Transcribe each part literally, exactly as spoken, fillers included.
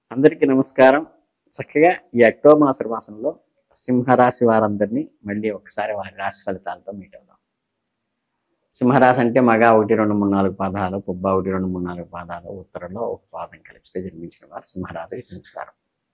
అందరికీ నమస్కారం. చక్కగా ఈ అక్టోబర్ మాస మాసంలో సింహరాశి వారందరినీ మళ్ళీ ఒకసారి వారి రాశి ఫలితాలతో మీట్ అవుదాం. సింహరాశి అంటే మగ ఒకటి రెండు మూడు నాలుగు పాదాలు, పుబ్బ ఒకటి రెండు మూడు నాలుగు పాదాలు, ఉత్తరంలో ఒక పాదం కలిపిస్తే జన్మించిన వారు సింహరాశికి చెందుతారు.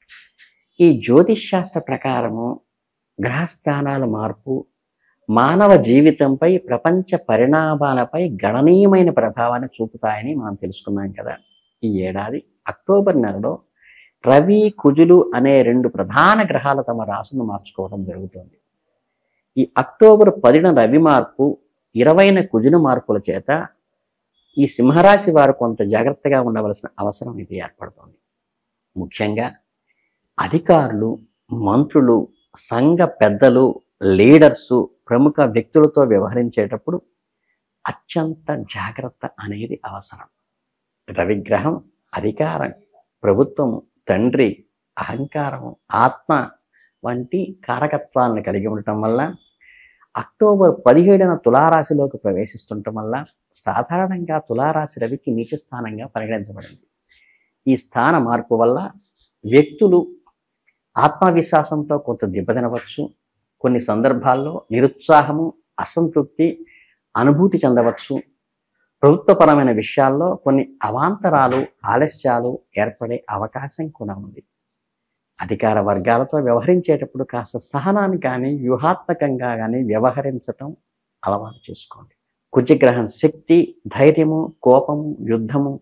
ఈ జ్యోతిష్ శాస్త్ర ప్రకారము గ్రహస్థానాల మార్పు మానవ జీవితంపై, ప్రపంచ పరిణామాలపై గణనీయమైన ప్రభావాన్ని చూపుతాయని మనం తెలుసుకున్నాం కదా. ఈ ఏడాది అక్టోబర్ నెలలో రవి, కుజులు అనే రెండు ప్రధాన గ్రహాలు తమ రాశులను మార్చుకోవడం జరుగుతుంది. ఈ అక్టోబర్ పదిన రవి మార్పు, ఇరవైన కుజుల మార్పుల చేత ఈ సింహరాశి వారు కొంత జాగ్రత్తగా ఉండవలసిన అవసరం ఇది ఏర్పడుతుంది. ముఖ్యంగా అధికారులు, మంత్రులు, సంఘ పెద్దలు, లీడర్సు, ప్రముఖ వ్యక్తులతో వ్యవహరించేటప్పుడు అత్యంత జాగ్రత్త అనేది అవసరం. రవిగ్రహం అధికారం, ప్రభుత్వము, తండ్రి, అహంకారము, ఆత్మ వంటి కారకత్వాలను కలిగి ఉండటం వల్ల అక్టోబర్ పదిహేడున తులారాశిలోకి ప్రవేశిస్తుండటం వల్ల సాధారణంగా తులారాశి రవికి నీచ స్థానంగా పరిగణించబడింది. ఈ స్థాన మార్పు వల్ల వ్యక్తులు ఆత్మవిశ్వాసంతో కొంత దెబ్బతినవచ్చు. కొన్ని సందర్భాల్లో నిరుత్సాహము, అసంతృప్తి అనుభూతి చెందవచ్చు. ప్రభుత్వపరమైన విషయాల్లో కొన్ని అవాంతరాలు, ఆలస్యాలు ఏర్పడే అవకాశం కూడా ఉంది. అధికార వర్గాలతో వ్యవహరించేటప్పుడు కాస్త సహనాన్ని కానీ, వ్యూహాత్మకంగా కానీ వ్యవహరించటం అలవాటు చేసుకోండి. కుజగ్రహం శక్తి, ధైర్యము, కోపము, యుద్ధము,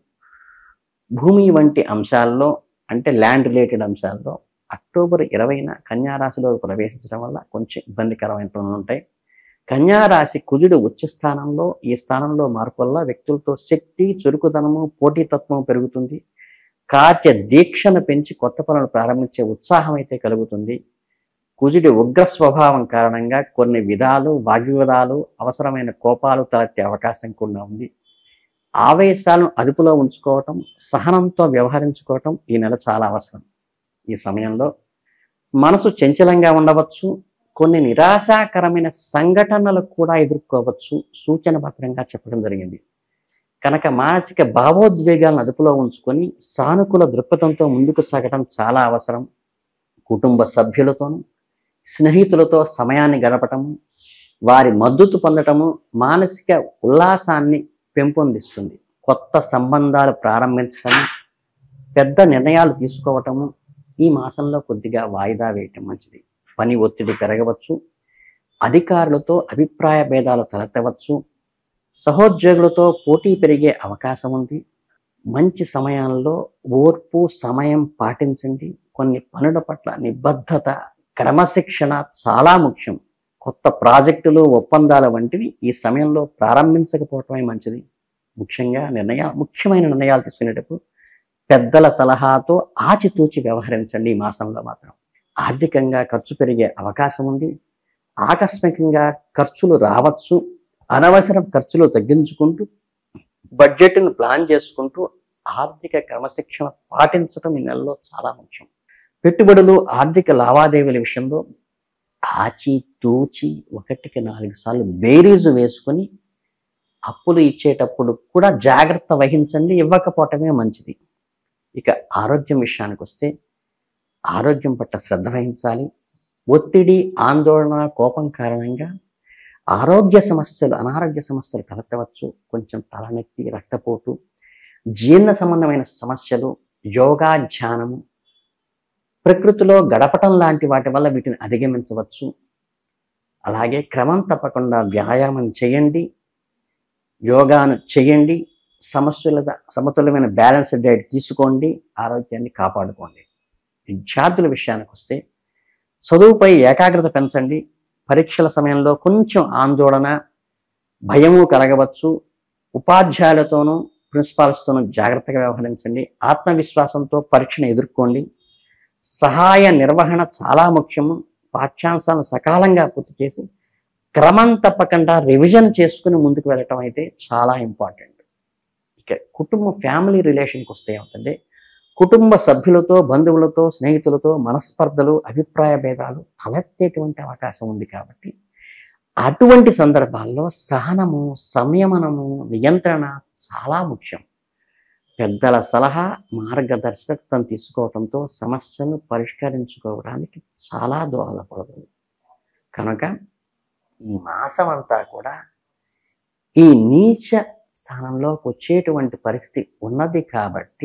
భూమి వంటి అంశాల్లో, అంటే ల్యాండ్ రిలేటెడ్ అంశాల్లో అక్టోబర్ ఇరవైన కన్యారాశిలో ప్రవేశించడం వల్ల కొంచెం ఇబ్బందికరమైన పనులు ఉంటాయి. కన్యారాశి కుజుడు ఉచ్చ స్థానంలో, ఈ స్థానంలో మార్పు వల్ల వ్యక్తులతో శక్తి, చురుకుదనము, పోటీతత్వం పెరుగుతుంది. కార్య దీక్షను పెంచి కొత్త పనులు ప్రారంభించే ఉత్సాహం అయితే కలుగుతుంది. కుజుడి ఉగ్ర స్వభావం కారణంగా కొన్ని విధాలు, వాగ్వివాదాలు, అవసరమైన కోపాలు తలెత్తే అవకాశం కూడా ఉంది. ఆవేశాలను అదుపులో ఉంచుకోవటం, సహనంతో వ్యవహరించుకోవటం ఈ నెల చాలా అవసరం. ఈ సమయంలో మనసు చంచలంగా ఉండవచ్చు. కొన్ని నిరాశాకరమైన సంఘటనలు కూడా ఎదుర్కోవచ్చు. సూచన పత్రంగా చెప్పడం జరిగింది. కనుక మానసిక భావోద్వేగాలను అదుపులో ఉంచుకొని సానుకూల దృక్పథంతో ముందుకు సాగడం చాలా అవసరం. కుటుంబ సభ్యులతోనూ, స్నేహితులతో సమయాన్ని గడపటము, వారి మద్దతు పొందటము మానసిక ఉల్లాసాన్ని పెంపొందిస్తుంది. కొత్త సంబంధాలు ప్రారంభించడం, పెద్ద నిర్ణయాలు తీసుకోవటము ఈ మాసంలో కొద్దిగా వాయిదా వేయటం మంచిది. పని ఒత్తిడి పెరగవచ్చు. అధికారులతో అభిప్రాయ భేదాలు తలెత్తవచ్చు. సహోద్యోగులతో పోటీ పెరిగే అవకాశం ఉంది. మంచి సమయాల్లో ఓర్పు, సమయం పాటించండి. కొన్ని పనుల పట్ల నిబద్ధత, క్రమశిక్షణ చాలా ముఖ్యం. కొత్త ప్రాజెక్టులు, ఒప్పందాల వంటివి ఈ సమయంలో ప్రారంభించకపోవటమే మంచిది. ముఖ్యంగా నిర్ణయాలు ముఖ్యమైన నిర్ణయాలు తీసుకునేటప్పుడు పెద్దల సలహాతో ఆచితూచి వ్యవహరించండి. ఈ మాసంలో మాత్రం ఆర్థికంగా ఖర్చు పెరిగే అవకాశం ఉంది. ఆకస్మికంగా ఖర్చులు రావచ్చు. అనవసర ఖర్చులు తగ్గించుకుంటూ బడ్జెట్ను ప్లాన్ చేసుకుంటూ ఆర్థిక క్రమశిక్షణ పాటించడం ఈ నెలలో చాలా ముఖ్యం. పెట్టుబడులు, ఆర్థిక లావాదేవీల విషయంలో ఆచితూచి ఒకటికి నాలుగు సార్లు బేరీజు వేసుకొని అప్పులు ఇచ్చేటప్పుడు కూడా జాగ్రత్త వహించండి. ఇవ్వకపోవటమే మంచిది. ఇక ఆరోగ్యం విషయానికి వస్తే ఆరోగ్యం పట్ల శ్రద్ధ వహించాలి. ఒత్తిడి, ఆందోళన, కోపం కారణంగా ఆరోగ్య సమస్యలు, అనారోగ్య సమస్యలు తలెత్తవచ్చు. కొంచెం తలనొప్పి, రక్తపోటు, జీర్ణ సంబంధమైన సమస్యలు, యోగా, ధ్యానము, ప్రకృతిలో గడపటం లాంటి వాటి వల్ల వీటిని అధిగమించవచ్చు. అలాగే క్రమం తప్పకుండా వ్యాయామం చేయండి, యోగాను చేయండి, సమస్యల సమతుల్యమైన బ్యాలెన్స్ డైట్ తీసుకోండి, ఆరోగ్యాన్ని కాపాడుకోండి. విద్యార్థుల విషయానికి వస్తే చదువుపై ఏకాగ్రత పెంచండి. పరీక్షల సమయంలో కొంచెం ఆందోళన, భయము కలగవచ్చు. ఉపాధ్యాయులతోనూ, ప్రిన్సిపాల్స్తోనూ జాగ్రత్తగా వ్యవహరించండి. ఆత్మవిశ్వాసంతో పరీక్షను ఎదుర్కోండి. సహాయ నిర్వహణ చాలా ముఖ్యము. పాఠ్యాంశాలను సకాలంగా పూర్తి చేసి క్రమం తప్పకుండా రివిజన్ చేసుకుని ముందుకు వెళ్ళటం అయితే చాలా ఇంపార్టెంట్. ఇక కుటుంబ ఫ్యామిలీ రిలేషన్కి వస్తే ఏమిటంటే కుటుంబ సభ్యులతో, బంధువులతో, స్నేహితులతో మనస్పర్ధలు, అభిప్రాయ భేదాలు తలెత్తేటువంటి అవకాశం ఉంది. కాబట్టి అటువంటి సందర్భాల్లో సహనము, సంయమనము, నియంత్రణ చాలా ముఖ్యం. పెద్దల సలహా మార్గదర్శకత్వం తీసుకోవడంతో సమస్యను పరిష్కరించుకోవడానికి చాలా దోహదపడుతుంది. కనుక ఈ మాసం అంతా కూడా ఈ నీచ స్థానంలోకి వచ్చేటువంటి పరిస్థితి ఉన్నది కాబట్టి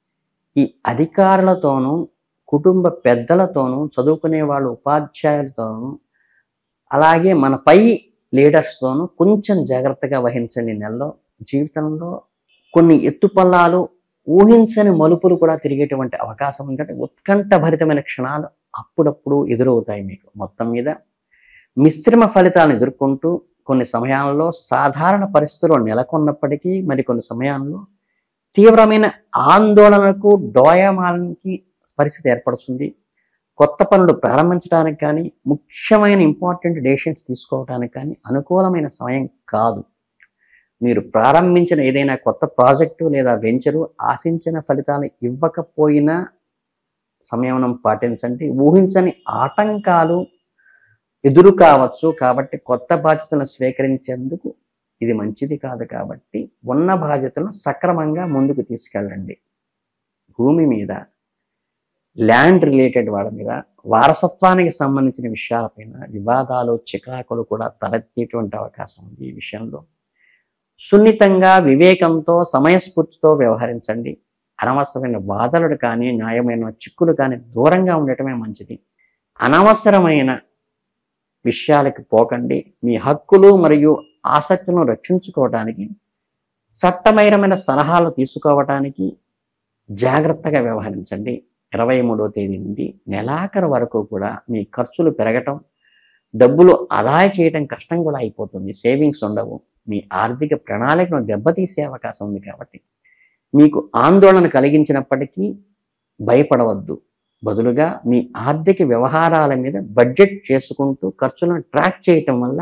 ఈ అధికారులతోనూ కుటుంబ పెద్దలతోనూ చదువుకునే వాళ్ళు ఉపాధ్యాయులతోనూ అలాగే మన పై లీడర్స్తోనూ కొంచెం జాగ్రత్తగా వహించండి. నెలలో జీవితంలో కొన్ని ఎత్తుపల్లాలు ఊహించని మలుపులు కూడా తిరిగేటువంటి అవకాశం ఉందంటే ఉత్కంఠభరితమైన క్షణాలు అప్పుడప్పుడు ఎదురవుతాయి. మీకు మొత్తం మీద మిశ్రమ ఫలితాలను ఎదుర్కొంటూ కొన్ని సమయాల్లో సాధారణ పరిస్థితుల్లో నెలకొన్నప్పటికీ మరికొన్ని సమయాల్లో తీవ్రమైన ఆందోళనకు డోయమానికి పరిస్థితి ఏర్పడుతుంది. కొత్త పనులు ప్రారంభించడానికి కానీ ముఖ్యమైన ఇంపార్టెంట్ డెసిషన్స్ తీసుకోవడానికి కానీ అనుకూలమైన సమయం కాదు. మీరు ప్రారంభించిన ఏదైనా కొత్త ప్రాజెక్టు లేదా వెంచరు ఆశించిన ఫలితాలు ఇవ్వకపోయినా సంయమనం పాటించండి. ఊహించని ఆటంకాలు ఎదురు కావచ్చు కాబట్టి కొత్త బాధ్యతలను స్వీకరించేందుకు ఇది మంచిది కాదు. కాబట్టి ఉన్న బాధ్యతలను సక్రమంగా ముందుకు తీసుకెళ్ళండి. భూమి మీద ల్యాండ్ రిలేటెడ్ వాళ్ళ మీద వారసత్వానికి సంబంధించిన విషయాలపైన వివాదాలు చికాకులు కూడా తలెత్తేటువంటి అవకాశం ఉంది. ఈ విషయంలో సున్నితంగా వివేకంతో సమయస్ఫూర్తితో వ్యవహరించండి. అనవసరమైన వాదనలు కానీ న్యాయమైన చిక్కులు కానీ దూరంగా ఉండటమే మంచిది. అనవసరమైన విషయాలకు పోకండి. మీ హక్కులు మరియు ఆసక్తులను రక్షించుకోవడానికి చట్టమైనమైన సలహాలు తీసుకోవటానికి జాగ్రత్తగా వ్యవహరించండి. ఇరవై మూడవ తేదీ నుండి నెలాఖరు వరకు కూడా మీ ఖర్చులు పెరగటం, డబ్బులు ఆదా చేయడం కష్టం కూడా అయిపోతుంది. సేవింగ్స్ ఉండవు. మీ ఆర్థిక ప్రణాళికను దెబ్బతీసే అవకాశం ఉంది. కాబట్టి మీకు ఆందోళన కలిగించినప్పటికీ భయపడవద్దు. బదులుగా మీ ఆర్థిక వ్యవహారాల మీద బడ్జెట్ చేసుకుంటూ ఖర్చులను ట్రాక్ చేయటం వల్ల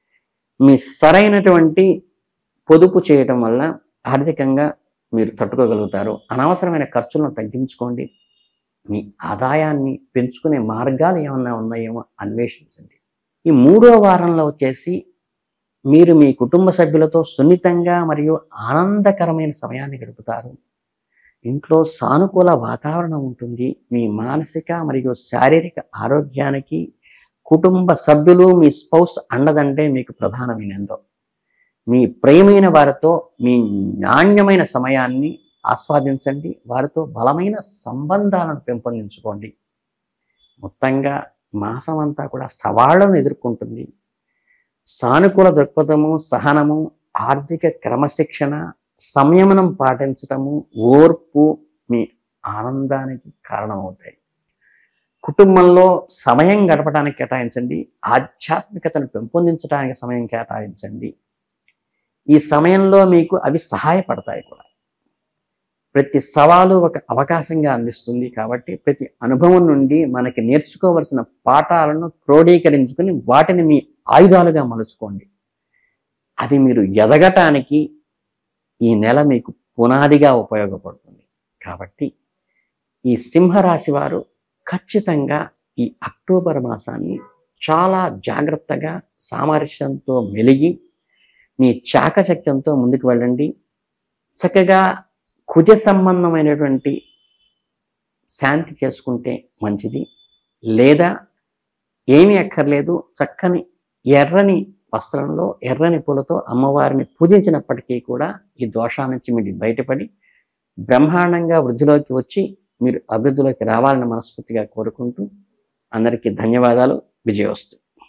మీ సరైనటువంటి పొదుపు చేయటం వల్ల ఆర్థికంగా మీరు తట్టుకోగలుగుతారు. అనవసరమైన ఖర్చులను తగ్గించుకోండి. మీ ఆదాయాన్ని పెంచుకునే మార్గాలు ఏమన్నా ఉన్నాయేమో అన్వేషించండి. ఈ మూడో వారంలో వచ్చేసి మీరు మీ కుటుంబ సభ్యులతో సున్నితంగా మరియు ఆనందకరమైన సమయాన్ని గడుపుతారు. ఇంట్లో సానుకూల వాతావరణం ఉంటుంది. మీ మానసిక మరియు శారీరక ఆరోగ్యానికి కుటుంబ సభ్యులు మీ స్పౌస్ అండదండే మీకు ప్రధానమైనదో. మీ ప్రియమైన వారితో మీ నాణ్యమైన సమయాన్ని ఆస్వాదించండి. వారితో బలమైన సంబంధాలను పెంపొందించుకోండి. మొత్తంగా మాసం అంతా కూడా సవాళ్లను ఎదుర్కొంటుంది. సానుకూల దృక్పథము, సహనము, ఆర్థిక క్రమశిక్షణ, సంయమనం పాటించటము, ఓర్పు మీ ఆనందానికి కారణమవుతాయి. కుటుంబంలో సమయం గడపడానికి కేటాయించండి. ఆధ్యాత్మికతను పెంపొందించడానికి సమయం కేటాయించండి. ఈ సమయంలో మీకు అవి సహాయపడతాయి కూడా. ప్రతి సవాలు ఒక అవకాశంగా అందిస్తుంది. కాబట్టి ప్రతి అనుభవం నుండి మనకి నేర్చుకోవలసిన పాఠాలను క్రోడీకరించుకుని వాటిని మీ ఆయుధాలుగా మలుచుకోండి. అది మీరు ఎదగటానికి ఈ నెల మీకు పునాదిగా ఉపయోగపడుతుంది. కాబట్టి ఈ సింహరాశి వారు ఖచ్చితంగా ఈ అక్టోబర్ మాసాన్ని చాలా జాగ్రత్తగా సామరస్యంతో మెలిగి మీ చాకచక్యంతో ముందుకు వెళ్ళండి. చక్కగా కుజ సంబంధమైనటువంటి శాంతి చేసుకుంటే మంచిది. లేదా ఏమీ అక్కర్లేదు, చక్కని ఎర్రని వస్త్రంలో ఎర్రని పూలతో అమ్మవారిని పూజించినప్పటికీ కూడా ఈ దోషాల నుంచి మీరు బయటపడి బ్రహ్మాండంగా వృద్ధిలోకి వచ్చి మీరు అభివృద్ధిలోకి రావాలని మనస్ఫూర్తిగా కోరుకుంటూ అందరికీ ధన్యవాదాలు. విజయోస్తు.